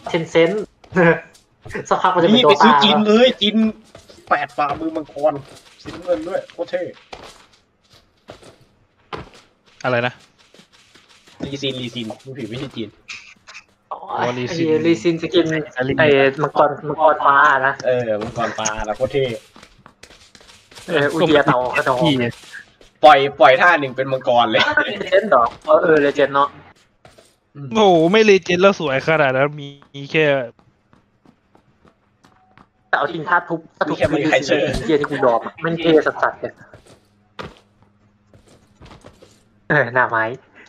เทนเซนต์สักพักมันจะเป็นนี่โดไปซื้อตาจีนเลยจีน8 ฝ่ามือมังกรสีเงินด้วยโคตรเท่อะไรนะลีซินมึงผิดไม่ใช่จีนลีซินสกินไอ้มังกรฟ้านะมังกรปลาแล้วโคตรเท่อุเดียเต่าขนมปล่อยท่าหนึ่งเป็นมังกรเลยเลเจนด์หรอเลเจนด์เนาะโอ้โหไม่เลเจนด์แล้วสวยขนาดนั้นมีแค่แต่เอาจริงถ้าทุบเกียร์ที่กูยอมมันเท่สัสๆเลยหน้าไม้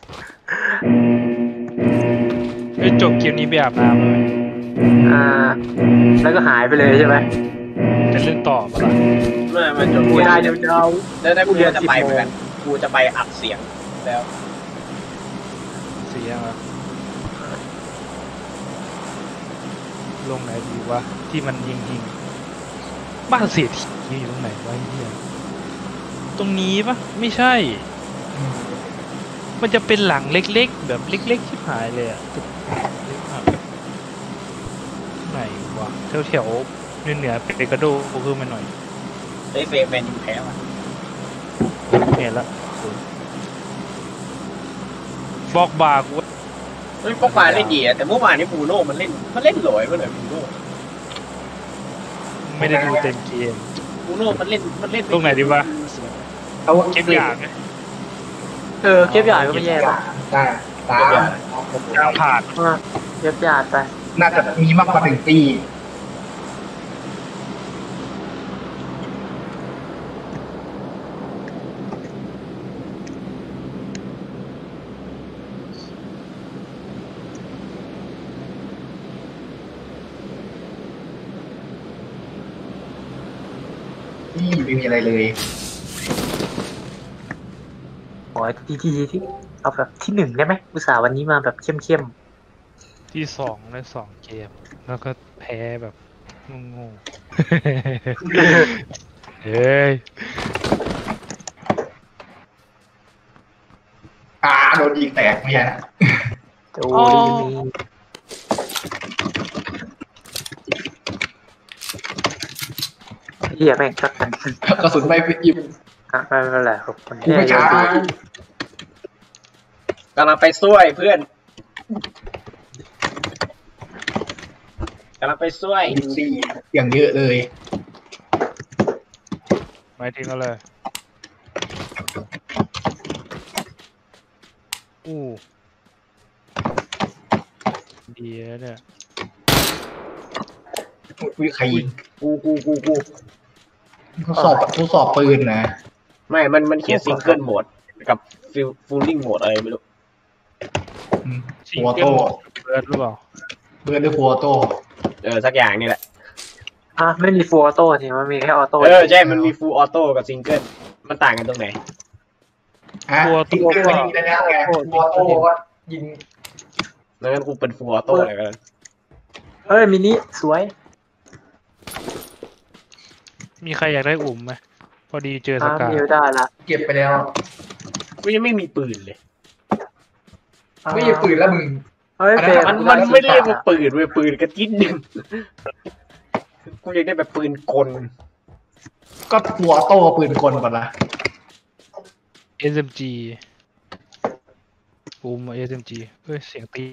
จบเกมนี้ไปอาบน้ำเลยแล้วก็หายไปเลยใช่ไหมจะเล่นต่อปะล่ะไม่มันจบกูได้ยาวๆแล้วกูจะไปเหมือนกันกูจะไปอัดเสียงแล้วเสียงอะลงไหนดีวะที่มันยิงบ้านเสียทีอยู่ตรงไหนวะเฮียตรงนี้ปะไม่ใช่มันจะเป็นหลังเล็กๆแบบเล็กๆชิบหายเลยอะไหนวะแถวเหนือเปกาโดคือมันหน่อยเฟแมนยูแพ้ว่ะเนี่ยละบอกบากูก็ปาเล่นดีแต่เมื่อวานนี้บูโน่มันเล่นหลอยมาเลยบูโน่ไม่ได้ดูเต็มเกมบูโน่มันเล่นตรงไหนดีวะเอาเก็บอย่างเก็บอย่างก็ไม่แย่หรอกได้ตามยาวผ่านเก็บอย่างไปน่าจะมีมากกว่า1 ปีไม่มีอะไรเลยขอที่เอาแบบที่1ได้ไหมอุตส่าห์วันนี้มาแบบเข้มที่2ใน2 เกมแล้วก็แพ้แบบงงเฮ้ยโดนยิงแตกไม่ใช่นะโอ้ยเหี้ยแม่งชักกันกระสุนไม่อิ่มไม่เป็นไรครับคนไม่ช้ากำลังไปช่วยเพื่อนกำลังไปช่วยดีอย่างเยอะเลยไม่ทิ้งก็เลยดีแล้วเนี่ยใครยิงกูทดสอบปืนนะไม่มันเขียนซิงเกิลโหมดกับฟูลลิ่งโหมดอะไรไม่รู้ฟัวโต้เบิร์ดหรือเปล่าเบิร์ดหรือฟัวโต้สักอย่างนี่แหละไม่มีฟูลออโต้ทีมันมีแค่ออโต้ใช่มันมีฟูลออโต้กับซิงเกิลมันต่างกันตรงไหนฟัวโต้ไม่มีแล้วไงฟัวโต้ยิงงั้นกูเป็นฟูลออโต้อะไรกันมินิสวยมีใครอยากได้อุ่มไหมพอดีเจอสกาได้ละเก็บไปแล้วกูยังไม่มีปืนเลยไม่มีปืนแล้วมึงมันไม่เรียกว่าปืนเว้ยปืนกระจิ้นหนึ่งกูอยากได้แบบปืนกลก็ฟัวโต้ปืนกลก่อนละ SMG อุ่ม SMG เสียงตี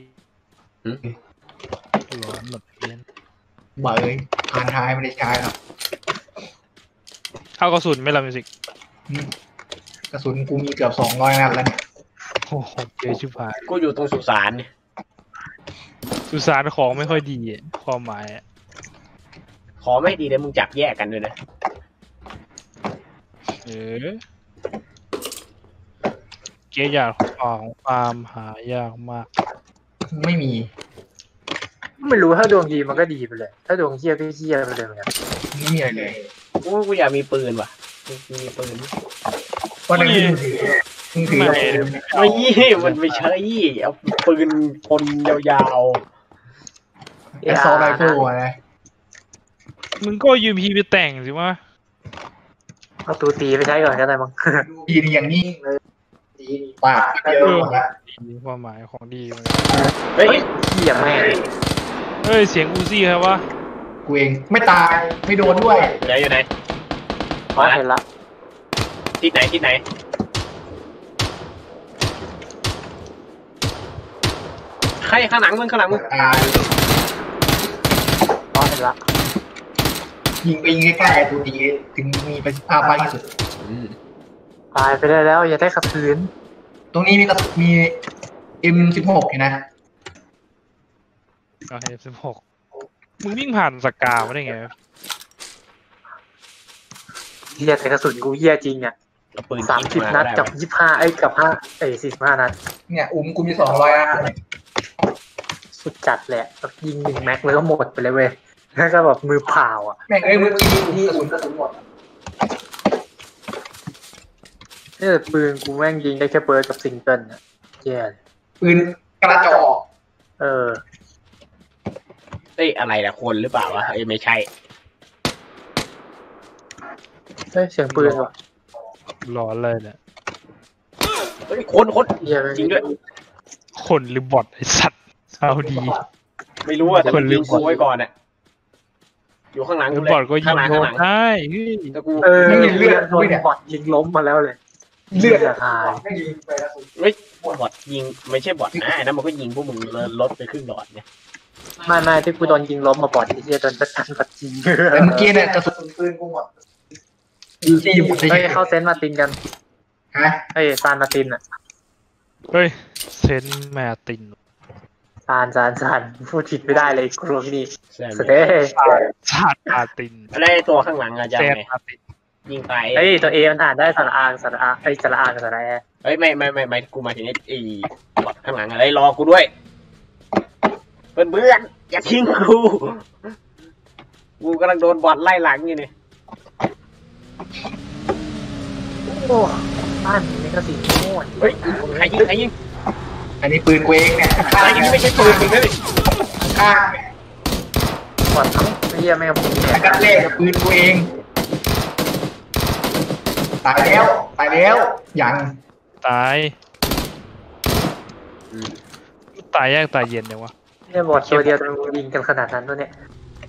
ร้อนหมดเพี้ยนบ่อยผ่านท้ายไม่ได้ใช้ครับเข้ากระสุนไม่ละมิวสิกกระสุนกูมีเกือบ200 นัดแล้วเนี่ยโอ้โหเจ๊ชิบหายกูอยู่ตรงสุสานเนี่ยสุสานของไม่ค่อยดีความหมายของไม่ดีเลยมึงจับแยกกันด้วยนะเจ๊อยากของฟาร์มหายากมากไม่มีไม่รู้ถ้าดวงดีมันก็ดีไปเลยถ้าดวงเหี้ยก็เหี้ยไปเลยเหมือนกันไม่มีอะไรเลยกูอยากมีปืนว่ะมีปืนวันนี้มึงถือมันไม่ใช่เอาปืนคนยาวๆไอ้ซอไรเฟิลอะไรมึงก็ยืมพีไปแต่งสิวะเอาตูตีไปใช้ก่อนก็ได้มั้งดีนี่อย่างนี้เลยดีปากเยอะหมดละความหมายของดีเฮ้ยเหี้ยแม่เฮ้ยเสียงอูซี่ครับวะกูเองไม่ตายไม่โดนด้วยอยู่ไหนอ๋อเห็นละที่ไหนใครข้างหลังมึงตายอ๋อเห็นละยิงไปยิงใกล้ๆตัวนี้ถึงมีประสิทธิภาพมากที่สุดตายไปได้แล้วอย่าได้ขัดขืนตรงนี้มี M16 อยู่นะเอาF16มึงวิ่งผ่านสกามาได้ไงเฮียแต่กระสุนกูเฮียจริงอ่ะปืน 30 นัดกับ25กับ45 นัดเนี่ยกูมี200 นัดสุดจัดแหละแบบยิง1 แม็กแล้วก็หมดไปเลยเว้ยแล้วก็แบบมือเปล่าอ่ะแม่งเมื่อกี้ที่กระสุนหมดเนี่ยปืนกูแม่งยิงได้แค่เบิร์ดกับซิงเกิลอ่ะแย่เลยปืนกระจอกเออเอ้ยอะไรล่ะคนหรือเปล่าวะเอ้ยไม่ใช่เฮ้ยเสียงปืนว่ะร้อนเลยเนี่ยเฮ้ยคนเฮียจริงด้วยคนหรือบอทไอสัตว์เอาดีไม่รู้อ่ะแต่มันยิงกูไว้ก่อนอ่ะอยู่ข้างหลังหรืกูอเลยบอทก็ยิข้างงหลังโดข้างนหลังได้เฮ้ยแต่กูเออเลือดโดนบอดยิงล้มมาแล้วเลยเลือดหายไม่ยิงไปแล้วเฮ้ยบอทยิงไม่ใช่บอทนะนั่นมันก็ยิงพวกมึงลดไปครึ่งหลอดเนี่ยไม่ที่กูโดนยิงล้มมาบอดที่โดนประชันปัดจีแต่เมื่อกี้เนี่ยกระสุนปืนกูหมดที่หมดเฮ้ยเข้าเซนต์มาตินกันฮะเฮ้ยซานมาตินอ่ะเฮ้ยเซนต์แมตินซานพูดผิดไม่ได้เลยกลัวที่นี่ใช่ไหมสุดเด้ชาติมาตินแล้วไอ้ตัวข้างหลังอะยังเซนไงต์มาตินยิงตายเฮ้ยตัวเอมันอ่านได้สระอางไอ้ยสระอางกับสระแอเฮ้ยไม่กูมาถึงไอ้บอทข้างหลังอะไรรอกูด้วยเพื่อนอย่าทิ้งกูกำลังโดนบอทไล่หลังอยู่นี่โอ้บ้านนี้ก็สีม่วงเฮ้ยใครยิงอันนี้ปืนกูเองเนี่ยใครยิงไม่ใช่ปืนมึงเลยข้างบอดทั้งเฮียแม่งผมเนี่ยแล้วก็เล่กับปืนกูเองตายแล้วยังตายตายยากตายเย็นเนี่ยวะเนี่ยบอดตัวเดียวมันยิงกันขนาดนั้นตัวเนี่ย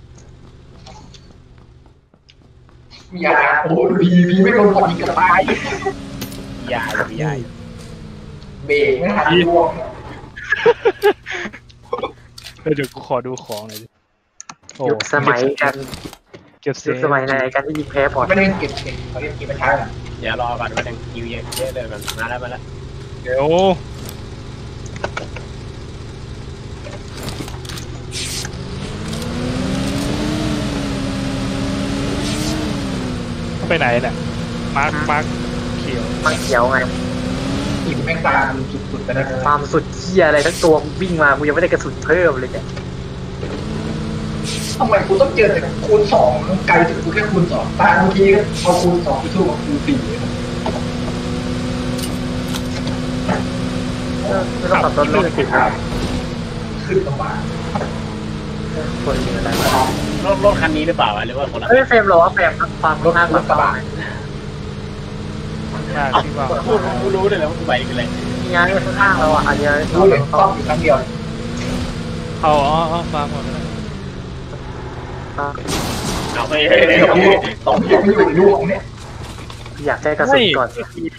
อย่าโอ้พีไม่โดนบอลยิงกับตายอย่าเบรกไม่ทันล่วงเดี๋ยวกูขอดูของหน่อยดิโอ้ยุคสมัยกันเก็บเซยุคฟสมัยไหนกันที่ยิงแพ้บอดไม่ได้เก็บเขาเรียกเก็บมาใช้เดี๋ยวรอก่อนมาถึงคิวเยอะเลยมันมาแล้วเดี๋ยวไปไหนเนี่ยมาร์คเขียวมังเขียวไงอิ่มแม่งตามสุดๆไปแล้วความสุดเที่ยอะไรทั้งตัววิ่งมากูยังไม่ได้กระสุนเพิ่มเลยเนี่ยทำไมกูต้องเจอแต่คูณ2ไกลถึงกูแค่คูณ2ตาเมื่อกี้ก็เอาคูณ2ไปสู้กับคูณ4 ไม่ต้องขับรถเล่นติดขึ้นลำบากคนยิงอะไรวะรถคันนี้หรือเปล่าหรือว่าคนละเฮ้ยเฟรมเหรอเฟรมความรถข้างหลังบ้านหน้าที่ว่ากูรู้เลยแล้วกูไปกันเลยมีงานข้างๆเราอ่ะอันนี้รู้เลยต้องอยู่ครั้งเดียวเอาฟังหมดแล้วเอาไปต้องยังไม่อยู่ในลูกเนี่ยอยากได้กระสุนก่อน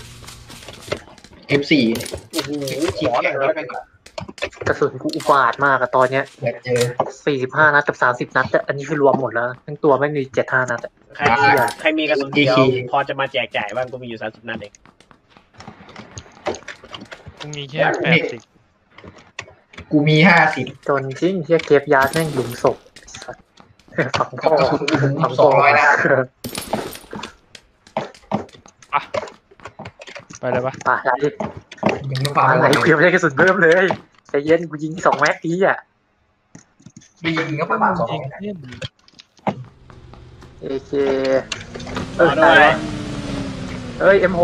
F4 โอ้โหฉีดแข่งแล้วกันกระสุนกูอุบาทมากอะตอนเนี้ยอยากเจอ 45 นัดกับ30 นัดแต่อันนี้คือรวมหมดแล้วทั้งตัวไม่มี75 นัดใครมีกระสุนเดียวพอจะมาแจกจ่ายบ้างกูมีอยู่30นัดเองกูมีแค่80 กูมี50 จนจริงที่เก็บยาแม่งหลุมศพฝังกับพ่อกระสุนกู200นะไปเลยปะป่าอะไรยังไม่ฟังอะไรอะไรกูยังไม่ได้กระสุนเพิ่มเลยใจเย็นกูยิง2 แม็กทีอ่ะได้ยิงก็ประมาณยิง 2 เล่นเอเครอด้วยเอ้ย M6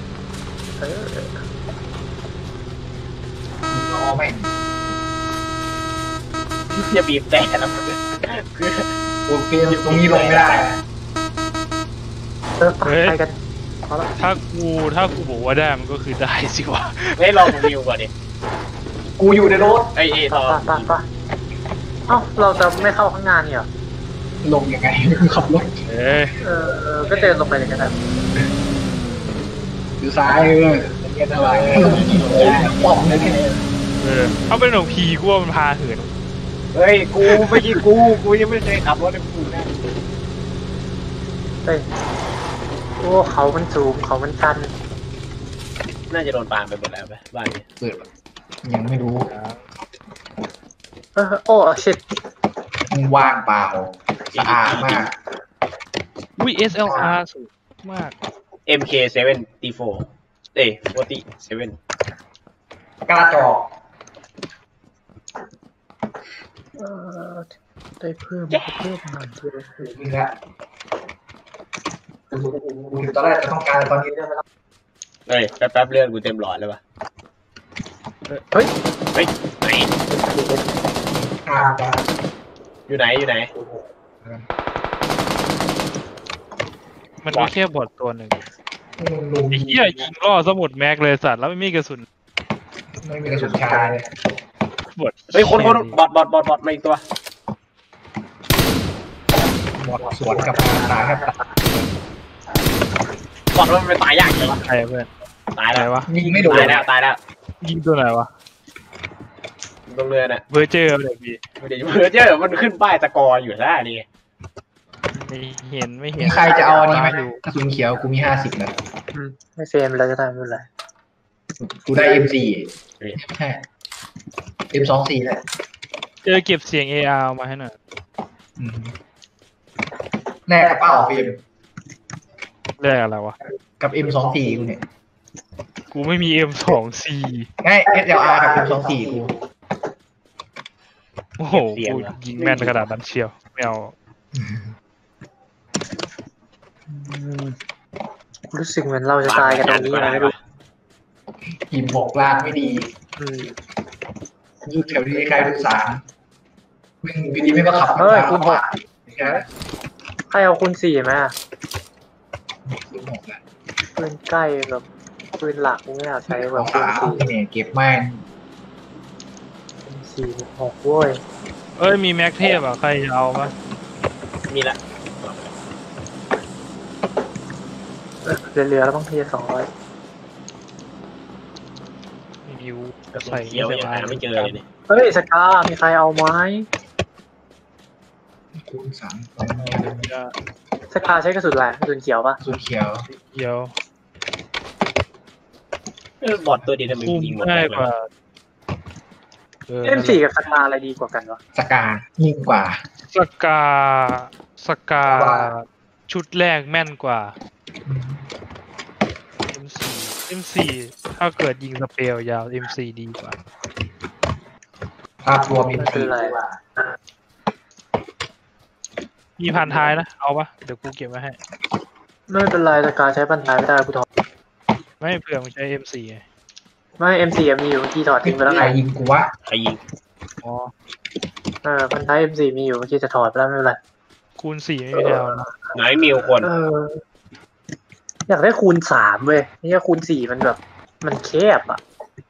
รอไหมอย่าบีบแต่แล้วคือโอเคตรงนี้ลงไม่ได้ไปกันถ้ากูบอกว่าได้มันก็คือได้สิวะไม่ลองวิวก่อนดิกูอยู่ในรถไอทอป่ะกเอ้าเราจะไม่เข้าข้างหน้านี่เหรอลงยังไงขับรถเอ้ยก็เดินลงไปเลยก็ได้อยู่ซ้ายเรียนอะไรป้อมเลยพี่เอาเป็นหนุ่มพีกูว่ามันพาเหินเฮ้ยกูไม่ใช่กูยังไม่เคยขับรถในกูนะเฮ้ยโอ้เขามันสูงเขามันชันน่าจะโดนปาไปหมดแล้วไหมบ้านนี้เปิดยังไม่รู้โอ้ชิตว่างเปล่าสะอาดมากวิ SLR สูงมาก MK74 47 กระจอกได้เพิ่มหน่อยเดียวนี่แหละตอนแรกจะต้องการตอนนี้ได้ไหมล่ะเฮ้ยแป๊บเลื่อนกูเต็มหลอดแล้วป่ะเฮ้ยไหนจะอยู่ไหนมันก็แค่บอดตัวหนึ่งลุงไอ้เหี้ยยิงล่อสมุดแม็กเลยสัตว์แล้วไม่มีกระสุนไม่มีกระสุนชายเลยบอดเฮ้ยคนบอดมาอีกตัวหมดสวนกับตายแทบตายบอดมันตายยากเลยวะใครเพื่อนตายใครแล้ววะยิงไม่โดนตายแล้วยิงตัวไหนวะตรงเรือน่ะเวอร์เจอร์เลยพี่ไม่ได้เจอมันขึ้นป้ายสกอร์อยู่แล้วนี่ไม่เห็นมีใครจะเอาอันนี้ไหมกระสุนเขียวกูมี50นะไม่เฟรมแล้วก็ได้ไม่เป็นไรกูได้ M4 ใช่ M24 แหละเจอเก็บเสียง AR มาให้หน่อยแน่กระเป๋าฟิล์มแรกอะไรวะกับ M24 กูเนี่ยกูไม่มี M2C ง่าย SLR กับ M24 กูโอ้โหกูยิงแม่นขนาดนั้นเชียวไม่เอารู้สึกเหมือนเราจะตายกันตรงนี้นะไม่รู้หิมบอกลากไม่ดีอยู่แถวนี้ใกล้ทุกสารวิ่งวิธีไม่ก็ขับคุณหกใครเอาคุณสี่ไหมคุณหกแหละปืนใกล้แบบปืนหลักไม่อยากใช้แบบปืนสามสี่เนี่ยเก็บแม่งปืนสี่หกเว้ยเอ้ยมีแม็กเทพอ่ะใครจะเอาปะมีละเรือแล้วต้องเทีย200 มีวิวกระสุนใส่เขียวยังหาไม่เจอเลยนี่เฮ้ยสกามีใครเอาไหมคูณสามสกาใช้กระสุนอะไรกระสุนเขียวปะสูเขียวเดียวบอดตัวเดียวทำไมคุ้มยิงหมดง่ายเลยกว่า M4 กับสกาอะไรดีกว่ากันวะสกายิ่งกว่าสกาชุดแรกแม่นกว่า M4 ถ้าเกิดยิงสเปลยาว M4 ดีกว่าภาพรวมมีสี่กว่ามีพันท้ายนะ เอาปะเดี๋ยวกูเก็บไว้ให้ไม่เป็นไรสกาใช้ปันท้ายไม่ได้กูถอดไม่เผื่อมึงใช้ M4 ไงไม่ M4 มีอยู่ที่ถอดทิ้งไปแล้วใครไงยิงกูวะใครยิงอ๋อปันท้าย M4 มีอยู่เมื่อกี้จะถอดไปแล้วไม่เป็นไรคูณ4ไม่มีแถวนะไหนมิวคนอยากได้คูณ3เว้ยนี่คูณ4มันแบบมันแคบอ่ะ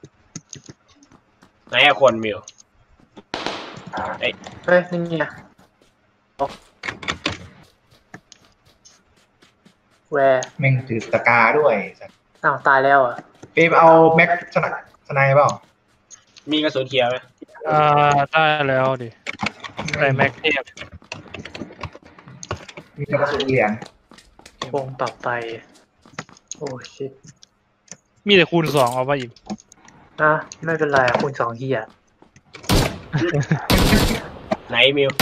ไหนคนมิวเฮ้ยนี่ไงแวร์แม่งถือสกาด้วยอ้าวตายแล้วอ่ะเป๊ปเอาแม็กสไนเปล่ามีกระสุนเขียวไหมได้แล้วดิใส่แม็กเทพมีกระสุนเหรียญวงต่อไปโอ้ชิตมีแต่คูณ2เอาไปอีกไม่เป็นไรคูณ2เฮียไหนมิว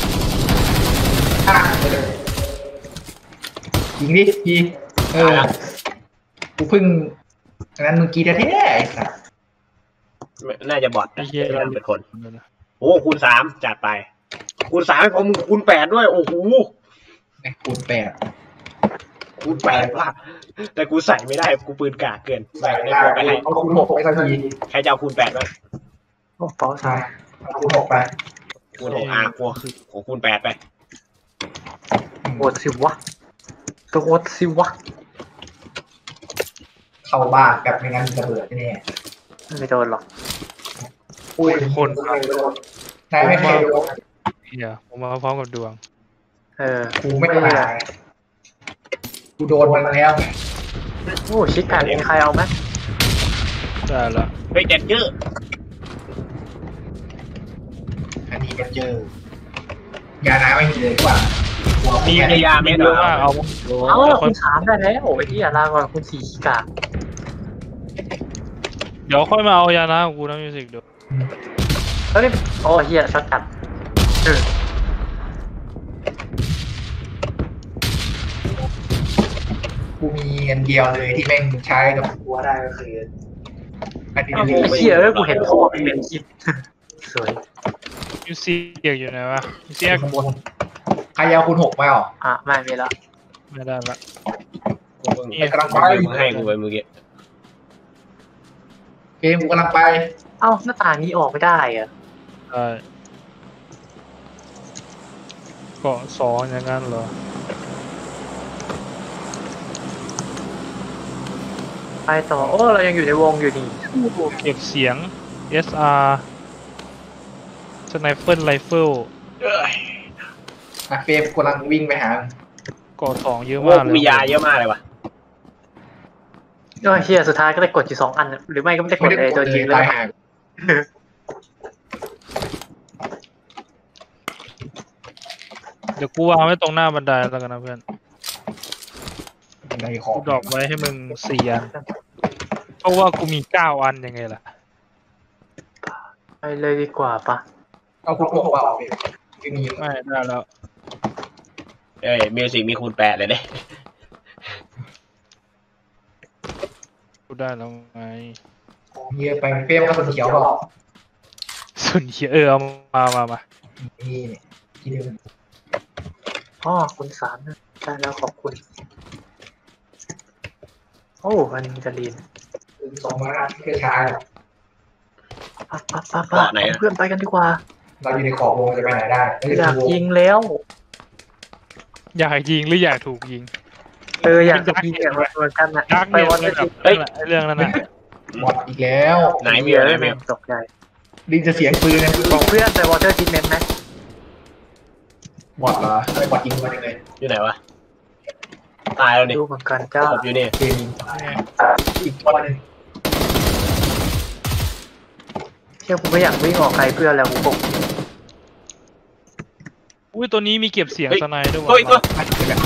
ยิงดิยิงกูเพิ่งอันนั้นมึงกี้แท้ๆไอ้สัสน่าจะบอดไอ้เหี้ยเป็นคนโอ้คูณ3จัดไปคูณ3ให้ผมคูณ8ด้วยโอ้โหคูณ8 คูณ8ว่ะแต่กูใส่ไม่ได้กูปืนกากเกินแบ่งได้พอไปให้เอาคูณ6ไปสักทีใครจะเอาคูณ8บ้างโอ้เป๋าใช่สายเอาคูณ6ไปคูณ6กูขอคูณ8ไปโอดสิวะตัวโอดสิวะเข้าบ้านแบบไม่งั้นจะเบื่อแน่ไม่โดนหรอกอุ้ยคนนายไม่เคยดูเนี่ยผมมาพร้อมกับดวงกูไม่ตายกูโดนมันแล้วโอ้ชิคกันใครเอาไหมได้ละเฮ้ยเด็ดเยอะอันนี้เป็นเจอยาน้ำไม่มีเลยกว่ามีพยาเม็ดเยอะมากเอาเอาคุณสามได้แล้วโอ้ยที่ลาก่อนคุณสี่กากเดี๋ยวค่อยมาเอายานะของกูนะมิวสิกเดี๋ยวเฮ้ยโอ้เฮียช็อตกันกูมีอันเดียวเลยที่แม่งใช้กับกูได้ก็คืออันนี้เฮียกูเห็นพ่อเป็นคลิปสวยมิวสิกอยู่ไหนวะมิวสิกข้างบนใครเอาคุณ6มาหรอไม่มีแล้วไม่ได้ละนี่กำลังไปมึงให้กูไปเมื่อกี้เกมกูกำลังไปเอ้าหน้าต่างนี้ออกไม่ได้อะได้เกาะสองอย่างนั้นเหรอไปต่อโอ้เรายังอยู่ในวงอยู่นี่เก็บเสียง SR สไนเปิลไรเฟิลเฟมกำลังวิ่งไปหาเกาะสองเยอะโอ้มากเลยมียาเยอะมากเลยว่ะเฮียสุดท้ายก็ได้กดอยู่2 อันหรือไม่ก็ไม่ได้กดเลยตัวจริงเลตาย ยหาเดี๋ยวกูวางไว้ตรงหน้าบันไดแล้วกันนะเพื่อนในของกูดรอปไว้ให้มึง4 อันเพราะว่ากูมี9 อันยังไงล่ะไปเลยดีกว่าปะเอาคุณ6มาออกไม่มีไม่ได้แล้วเอ้ยมิวสิกมีคูณ8เลยเด้กูได้แล้วไงเยอะไปเฟมก็เป็นเขียวหรอส่วนเหี้ยเอามานี่ที่เดิมคุณสามได้แล้วขอบคุณโอ้มันจะลีน 2 มาที่กระชายปะเพื่อนไปกันดีกว่าเราอยู่ในขอบวงจะไปไหนได้อยากยิงแล้วอยากยิงหรืออยากถูกยิงอยากยิงเนี่ยเหมือนกันนะดักไปเนี่ยวันไอ้นี้เรื่องนั้นน่ะหมดอีกแล้วไหนมีอะไรไหมตกใจดินจะเสียงปืนนะบอกเพื่อนไปวอเตอร์ทิทเมนต์ไหมหมดเหรอไม่หมดยิงมาเลยอยู่ไหนวะตายแล้วนี่ดูเหมือนกันจ้าศพอยู่นี่เกมยิงอีกตัวนึงเชื่อผมไม่อยากวิ่งออกไกลเพื่อนแล้วผมบอกอุ้ยตัวนี้มีเก็บเสียงสไนด้วยเฮ้ยตัวว่ะไม่ถึงแบบ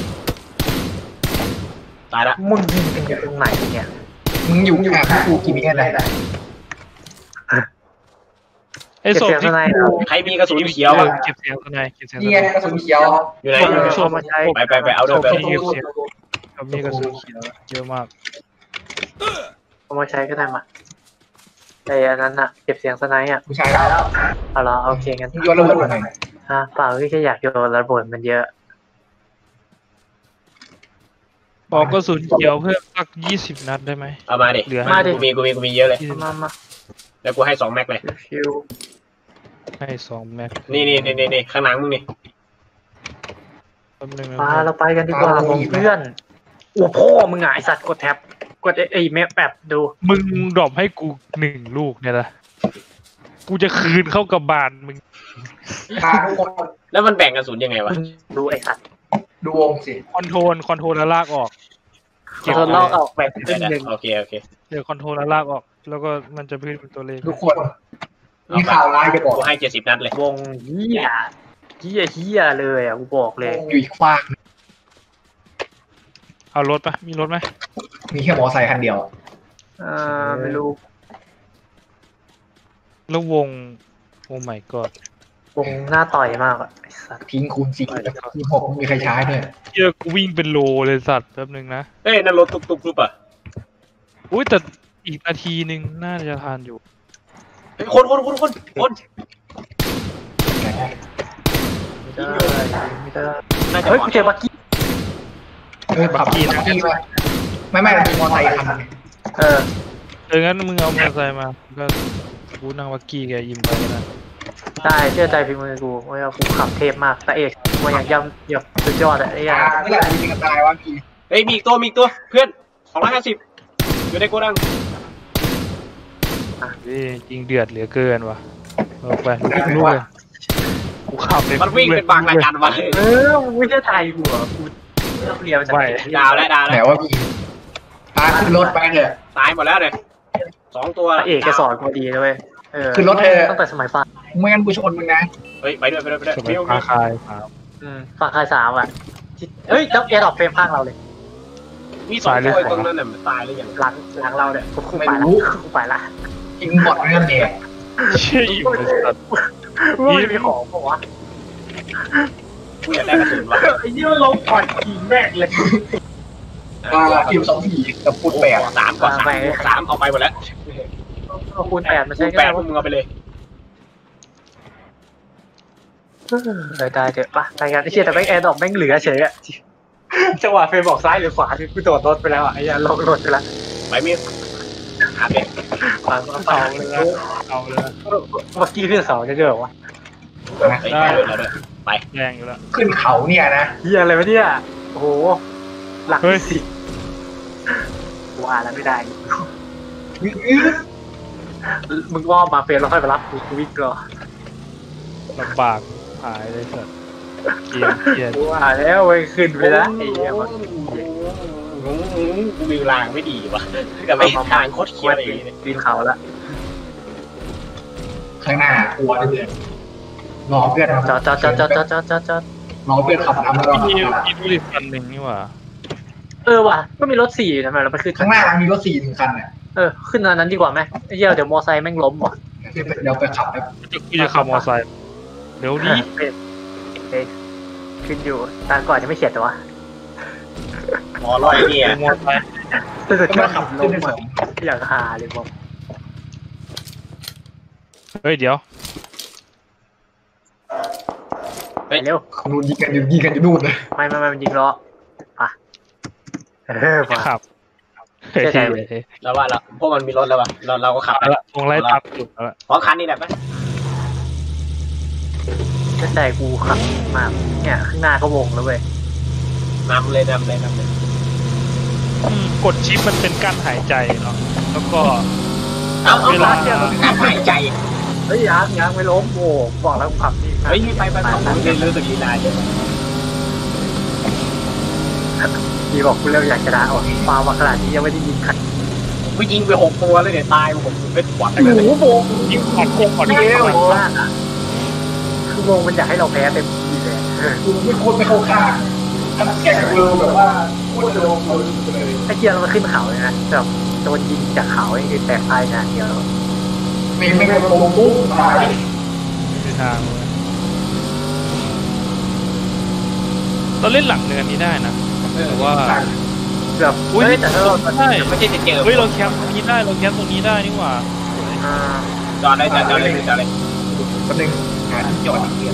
ตายละมึงยิงกันอยู่ตรงไหนเนี่ยมึงอยู่ห่างกูกี่เมตรได้ไอ้ศพที่ใครมีกระสุนเขียวอ่ะเก็บเสียงสไนเก็บเสียงสนี่ไนไงกระสุนเขียวอยู่ไหนศพมาใช้ไปเอาด้วยไปเขามีกระสุนเขียวเยอะมากเอามาใช้ก็ได้มาแต่อันนั้นอะเก็บเสียงสไนด์อะกูใช้แล้วเอาละโอเคงั้นมึงโยนระเบิดมาหน่อยเปล่าแค่อยากโยนระเบิดมันเยอะบอกกระสุนเขียวเพิ่มสัก20 นัดได้ไหมเอามาดิเหลือมาดิกูมีเยอะเลยมาแล้วกูให้2 แม็กเลยชิวให้2 แม็กนี่ข้างหลังมึงนี่แป๊บนึงนะๆเราไปกันดีกว่าผมเพื่อนโอ้พ่อมึงไอ้สัตว์กดแท็บกดไอ้แมปแอบดูมึงดรอปให้กู1 ลูกเนี่ยนะกูจะคืนเข้ากับบานมึงพาทุกคนแล้วมันแบ่งกระสุนยังไงวะดูไอ้สัตว์ดูวงสิคอนโทรลแล้วลากออกเก็บลอกออกแบบขึ้นหนึ่งโอเคเดี๋ยวคอนโทรลแล้วลากออก แล้วก็มันจะขึ้นเป็นตัวเลขทุกคนมีข่าวร้ายจะบอกกูให้70 นัดเลยวงเฮียเลยอ่ะกูบอกเลยอยู่อีกฝั่งเอารถปะมีรถไหมมีแค่มอไซค์คันเดียวไม่รู้แล้ววงโอ้ my god วงหน้าต่อยมากอ่ะไอ้สัตว์ทิ้งคูณ4คูณ6มีใครใช้ด้วยเหี้ยกูวิ่งเป็นโลเลยสัตว์แป๊บนึงนะเอ้ยนั่นรถตุ๊กๆอ่ะอุ้ยแต่อีกนาทีนึงน่าจะทานอยู่คนไม่ได้ไม่ได้น่าจะเฮ้ยกูเจอบักกี้ขับขี่นะไม่มีมอไซค์คันนึงงั้นมึงเอามอเตอร์ไซค์มาก็กูนั่งวักกี้แกยิมไปนะได้เชื่อใจฝีมือกูว่ากูขับเทพมากแต่เอกมันอย่างย่ำสุดยอดอะไอ้ยังเมื่อไหร่จะมีกันตายวะพี่เฮ้ยมีอีกตัวเพื่อน250อยู่ในโกดังจริงเดือดเหลือเกินว่ะไปลูกเลยกูขับเลยมันวิ่งเป็นบางรายการมาเลยมึงไม่ใช่ไทยกูเหรอกูเรียนมาจากไหนดาวแล้วไหนว่ามีพาขึ้นรถไปเนี่ยตายหมดแล้วเลย2 ตัวพระเอกจะสอนกูดีนะเว้ยขึ้นรถเถอะตั้งแต่สมัยฟ้าไม่งั้นกูชนมึงนะเฮ้ยไปด้วยสมัยพาคายครับฟ้าคาย3อ่ะเฮ้ยแล้วแอร์ดรอปเฟรมข้างเราเลยมี2 ตัวตรงนั้นน่ะมันตายแล้วยังหลังเราเนี่ยกูไปละกูไปละยิงบอดนั่นเนี่ยเชี่ยอยู่ในสัตว์มึงมีของปะวะกูอยากได้กระสุนวะไอ้เหี้ยลงก่อนยิงแม่งเลยทีม2-4กับพูด8 3 ก่อน3เอาไปหมดแล้วเอาคูณ8มาคูใช้ณก็ได้ 8พวกมึงเอาไปเลยได้เถอะปะรายงานไอ้เชี่ยแต่แม่งแอร์ดรอปแม่งเหลือเฉยอะจังหวะเฟรมบอกซ้ายหรือขวาคือกูโดดรถไปแล้วอ่ะไอ้เหี้ยลงรถไปแล้วไปมีหาเป็นฟังเอาเลยนะเอาเลยนะเมื่อกี้ขึ้นเสาจะเจอวะได้เลยแล้วด้วยไปแรงอยู่แล้วขึ้นเขาเนี่ยนะเหี้ยอะไรวะเนี่ยโอ้โหหลักสิกูอ่านแล้วไม่ได้มึงว่ามาเฟรมแล้วค่อยมารับกูวิ่งรอลำบากหายเลยสัตว์เกมเกียร์กูอ่านแล้วเว้ยขึ้นไปแล้วไอ้เหี้ยมันกูวิวลางไม่ดีวะแต่ไม่ทางโคตรเคี้ยวอะไรอย่างเงี้ยปีนเขาละข้างหน้ากลัวเลยรอเพื่อนจอดรอเพื่อนขับนำแล้วก็มีดูดิคันหนึ่งนี่หว่าว่ะก็มีรถ4ทำไมเราไปขึ้นข้างหน้ามีรถ4 คันเนี่ยขึ้นอันนั้นดีกว่าไหมไอ้เหี้ยเดี๋ยวมอไซค์แม่งล้มว่ะเดี๋ยวไปขับไปกูจะขับมอไซค์เดี๋ยวนี้ขึ้นอยู่ตอนก่อนจะไม่เขียนแต่ว่าหมอลอยเนี่ยมอไซค์ถ้าเกิดก็แค่มาขัขับบ ขึ้ล้นมในอะอยากหาเลยบอกเฮ้ยเดี๋ยวไปเร็ว 2นู่นยิงกันอยู่นู่นเลยไม่มันยิงล้อป่ะป่ะขับเชื่อใจเว้ยแล้วว่าเราพวกมันมีรถแล้วป่ะเราก็ขับเอาละวงไล่ตัดสุดแล้วเพราะคันนี้แหละไหมเชื่อใจกูขับมาเนี่ยข้างหน้าก็วงแล้วเว้ยนำเลยกดชิปมันเป็นกั้นหายใจเนาะแล้วก็เอาเวลาการหายใจเฮ้ยยังไม่ล้มโอ้บอกแล้วขับนี่เฮ้ยไปเรียนรู้สึกลีลาเยอะพี่บอกกูเร็วอยากชนะออกฟาวมาขนาดนี้ยังไม่ได้ยิงขัดกูยิงไป6 ตัวเลยเนี่ยตายผมเป็นหวัดโอ้โหโบงยิงผ่อนโคงผ่อนเยเกอะมมากอ่ะคือวงมันอยากให้เราแพ้เต็มที่เลยกูไม่โคตรไม่เข้าข้างทั้งแก่เวิร์แบบว่าโคตรจะลงเลยไอ้เกียร์เรามาขึ้นเขาเลยนะแบบโดนยิงจากเขาไอ้คือแตกตายนะเดียวไม่ลงปุ๊บตายมีทางเลยเราเล่นหลังเนินนี้ได้นะแต่ว่าแบบอุ้ยแต่ถ้าเราได้ไม่ใช่จะเจอเฮ้ยเราแคมป์ตรงนี้ได้เราแคมป์ตรงนี้ได้นี่หว่าจอดเลยแป๊บนึงหาที่จอดอีกเดียว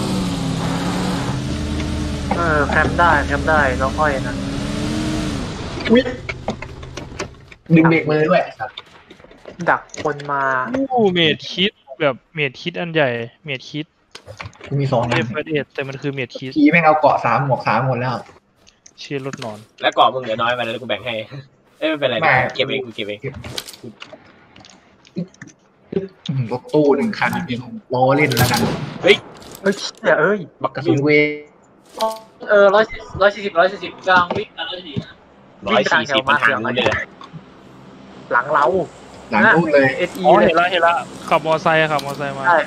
แคมป์ได้น้องอ้อยนะอุ้ยดึงเบรกมือด้วยดักคนมาอู้เมดคิดแบบเมดคิดอันใหญ่เมดคิดกูมี2 เอฟเอสแต่มันคือเมดคิดทีแม่งเอาเกาะ3 หมวก 3หมดแล้วเชียร์รถนอนแล้วกรอบมึงเหลือน้อยมาแล้วกูแบ่งให้ไม่เป็นไรเก็บเองกูเก็บเองรถตู้1 คันเป็นล้อเล่นแล้วกันเอ้ยบักกระสุนเว 140กลางวิ่งกัน140 140มันทางนู้นเลยหลังเราหลังตู้เลย SE อ๋อเลเห็ยนแล้วขับมอไซค์มาใช่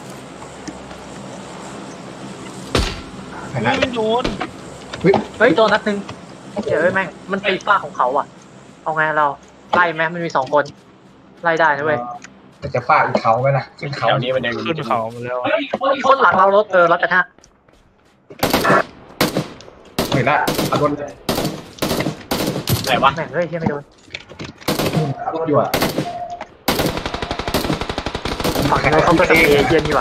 เห็นแล้วไม่โดนเฮ้ยโดนนัดนึงแม่งมันตีฝ้าของเขาอ่ะเอาไงเราไล่ไหมมันมี2 คนไล่ได้นะเว้ยแต่จะฟาดอีกเขาไหมล่ะขึ้นเขาแถวนี้มันยังขึ้นเขามาแล้วอีกคนหลังเรารถกระทะเห็นละเอารถไหนวะแม่งเฮ้ยไม่โดนเอารถอยู่อ่ะฝั่งนู้นเขาก็สเปรย์เย็นดีว่ะ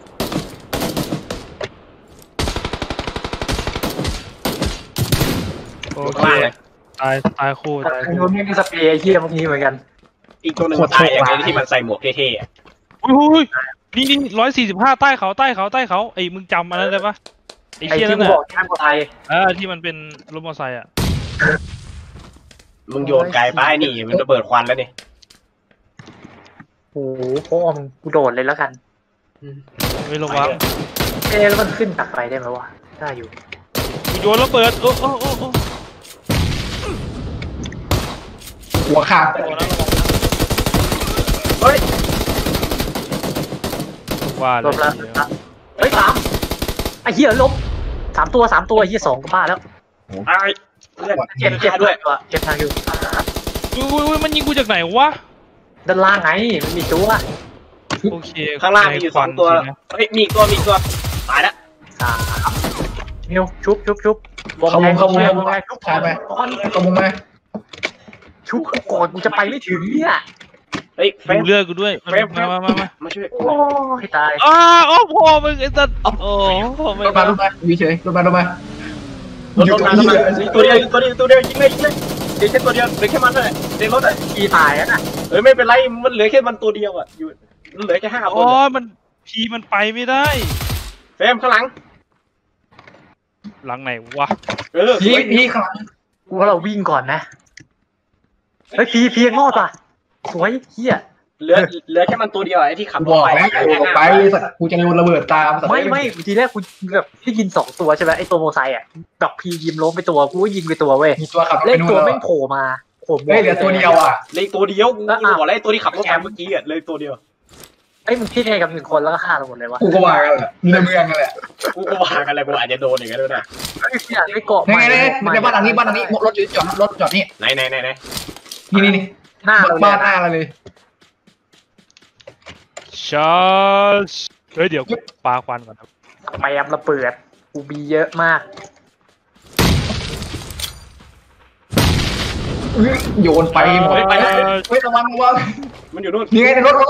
โอเคตายคู่ฝั่งนู้นไม่มีสเปรย์เยี่ยมพวกนี้เหมือนกันอีกตัวนึงตายอย่างนี้ที่มันใส่หมวกเท่ๆอุ้ยนี่145ใต้เขาไอ้มึงจำอันนั้นได้ปะไอ้ไอ้เชี่ยที่นั่นกูน่ะบอกที่ทางไทยที่มันเป็นรถมอไซค์อ่ะมึงโยนไกลไปนี่มันระเบิดควันแล้วนี่โอ้โหพ่อมึงกูโดดเลยแล้วกันไม่ระวังแล้วมันขึ้นตักไปได้ไหมวะได้อยู่กูโยนระเบิดโอ้โอ้โอ้โอ้หัวขาดระวังนะเฮ้ยว่าลแล้วบละเฮ้ย3ไอ้เหี้ยลบ3 ตัวไอ้เหี้ย2ก็บ้าแล้วไอ้เพื่อนเจ็บด้วยเจ็บทางอยู่อุ้ยมันยิงกูจากไหนวะด้านล่างไงมันมีตัวโอเคข้างล่างมีอยู่2 ตัวเฮ้ยมีอีกตัวตายแล้ว 3มิวชุบขโมยชุบขายไปขโมยมาชุบก่อนกูจะไปไม่ถึงเนี่ยเฮ้ยเฟรดูมเลือดกูด้วยมาช่วยโอ้ยตายโอ้พ่อมึงไอ้สัตว์โอ้ไม่รถมาอยู่เฉยรถมารถมาตัวเดียวยิงเลยเดี๋ยวแค่ตัวเดียวเหลือแค่มันนั่นแหละเดี๋ยวรถอ่ะพี่ตายแล้วน่ะไม่เป็นไรมันเหลือแค่มันตัวเดียวอ่ะอยู่เหลือแค่5 คโอ้นมันพีมันไปไม่ได้เฟรมข้างหลังหลังไหนวะพี่ข้างหลังกูว่าเราวิ่งก่อนนะเฮ้ยพีงอดว่ะสวยเหี้ยเหลือแค่มันตัวเดียวไอ้ที่ขับกูบอกแล้วไปสัตว์กูจะโดนระเบิดตามไม่ทีแรกกูแบบที่ยิง2 ตัวใช่ไหมไอ้ตัวโมไซค์อ่ะกับพียิมล้มไปตัวกูก็ยิงไปตัวเว้ยมีตัวขับเล่นตัวแม่งโผล่มาเหลือตัวเดียวอ่ะเลยตัวเดียวกูบอกแล้วตัวที่ขับรถมาเมื่อกี้อ่ะเลยตัวเดียวเอ้ยมึงคิดไงกับ1 คนแล้วก็ฆ่าเราหมดเลยวะกูก็ว่ากันแหละมีในเมืองกันแหละกูก็ว่ากันอะไรกูอาจจะโดนอย่างเงี้ยด้วยนะไอ้เหี้ยไม่เกาะไงในบ้านหลังนี้รถจอดนี่ไหนนี่หน้าเราบ้านหน้าเราเลยชาร์จเฮ้ยเดี๋ยวปาควันก่อนครับแมมระเบิดกูมีเยอะมากโยนไปหมดเฮ้ยระวังมันอยู่นู่นนี่ไงในรถ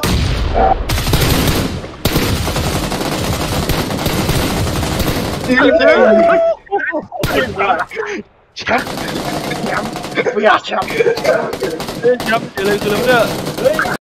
แชมป์กูอยากแชมป์แชมป์เดี๋ยวเลยคือเรื่อง